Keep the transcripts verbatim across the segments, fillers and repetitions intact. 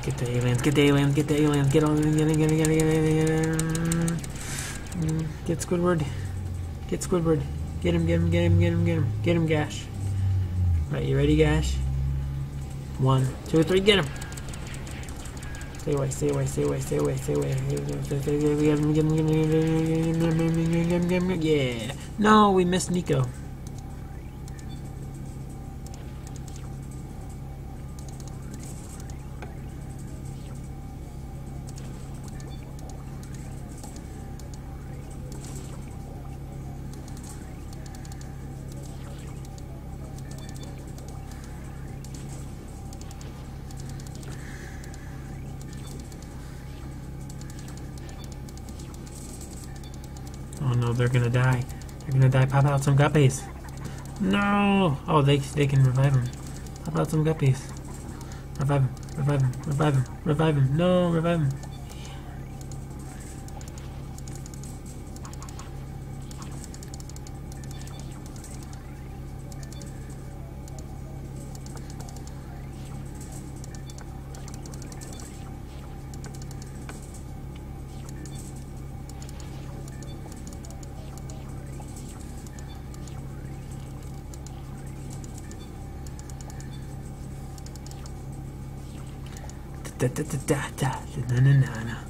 Get the aliens, get the aliens, get the aliens, get on, get in, get in, get in, get in, get in. Get Squidward. Get Squidward. Get him, get him, get him, get him, get him. Get him, Gash. Right, you ready, Gash? One, two, three, get him! Stay away, stay away, stay away, stay away, stay away. Get him, get him, get him, yeah! No, we missed Nico. Oh no, they're gonna die. They're gonna die. Pop out some guppies. No! Oh, they they can revive him. Pop out some guppies. Revive him. Revive him. Revive him. Revive him. No, revive him. Da, da, da, da, da, da, na, na, na.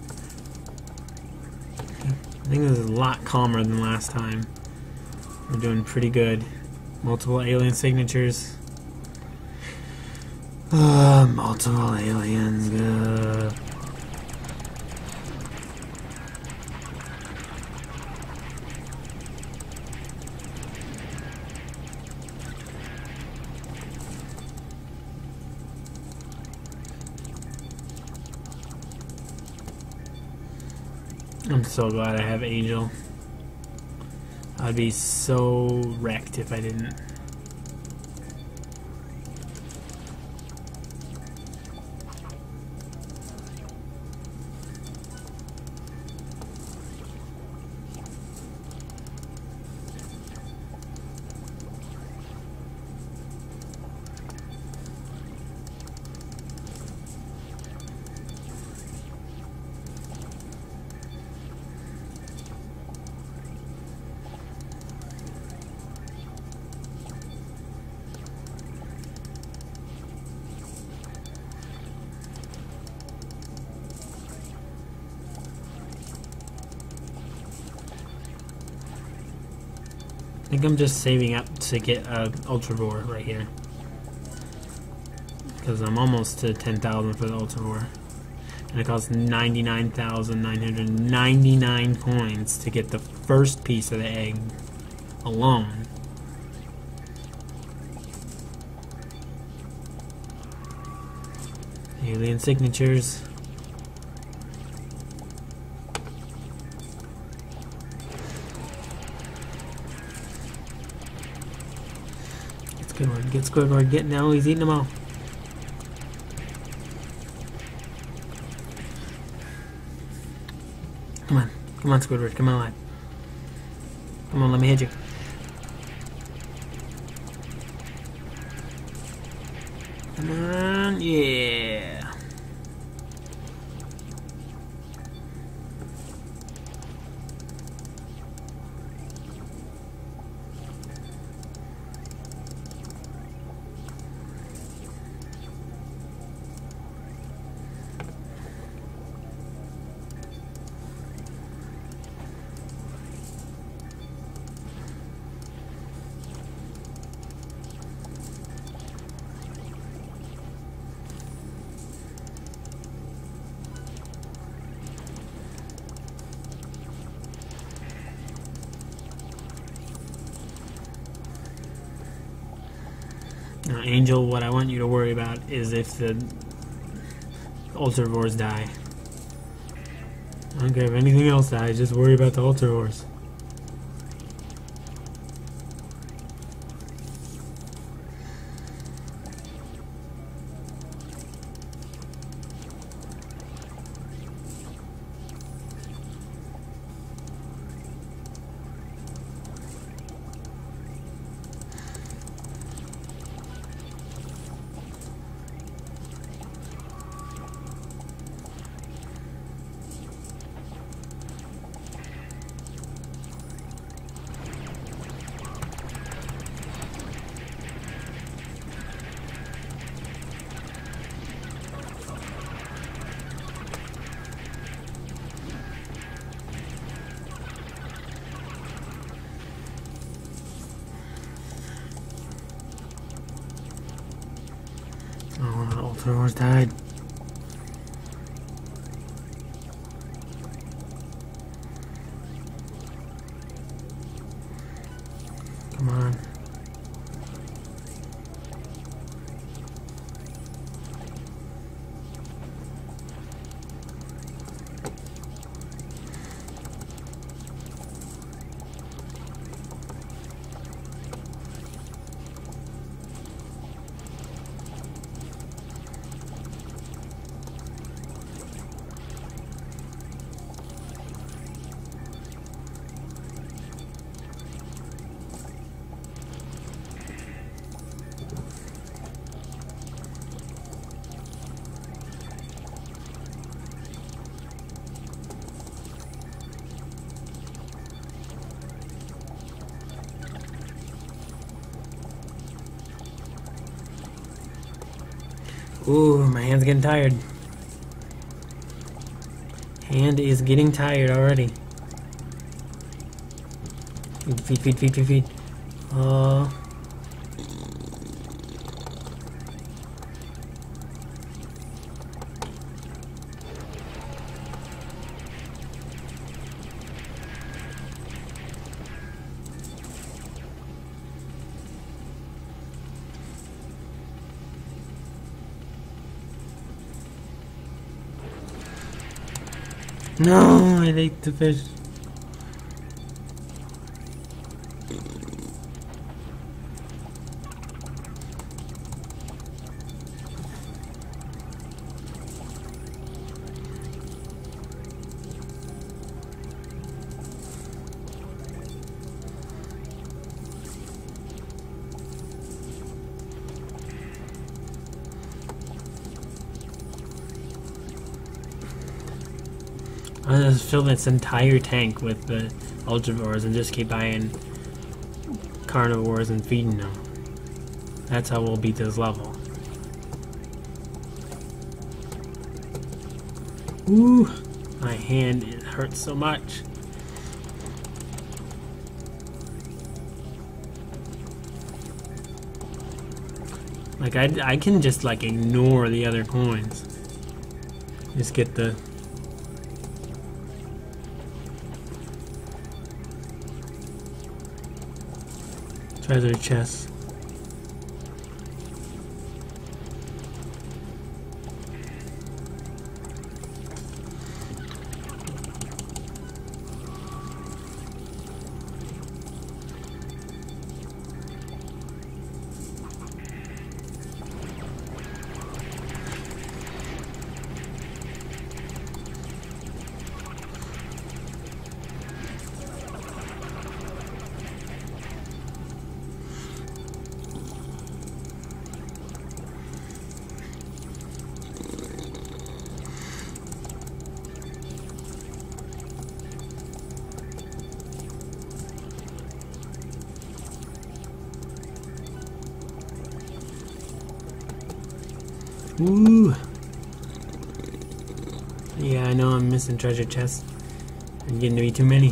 I think this is a lot calmer than last time. We're doing pretty good. Multiple alien signatures. Uh, multiple aliens. Uh. I'm so glad I have Angel. I'd be so wrecked if I didn't. I think I'm just saving up to get an Ultravore right here. Because I'm almost to ten thousand for the Ultravore. And it costs ninety-nine thousand nine hundred ninety-nine coins to get the first piece of the egg alone. Alien signatures. Squidward, get Squidward, get now, he's eating them all. Come on, come on Squidward, come on alive. Come on, let me hit you. Come on, yeah. Now, Angel, what I want you to worry about is if the Ultravores die. I don't care if anything else dies, just worry about the Ultravores. All three horses died. Come on. Ooh, my hand's getting tired. Hand is getting tired already. Feed, feed, feed, feed, feed, feed. Oh. No, I ate the fish. I'll just fill this entire tank with the ultravores and just keep buying carnivores and feeding them. That's how we'll beat this level. Ooh, my hand, it hurts so much. Like I, I can just like ignore the other coins. Just get the treasure chest. Ooh. Yeah, I know I'm missing treasure chests. There's getting to be too many.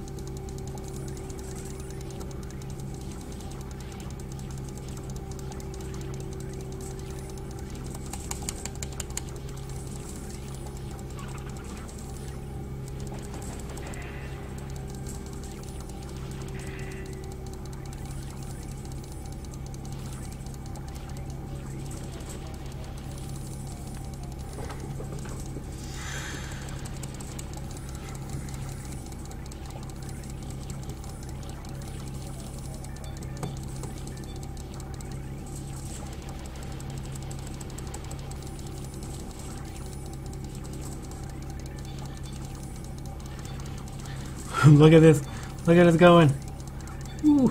Look at this. Look at us going. Ooh.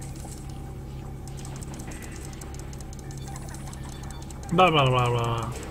Blah, blah, blah, blah.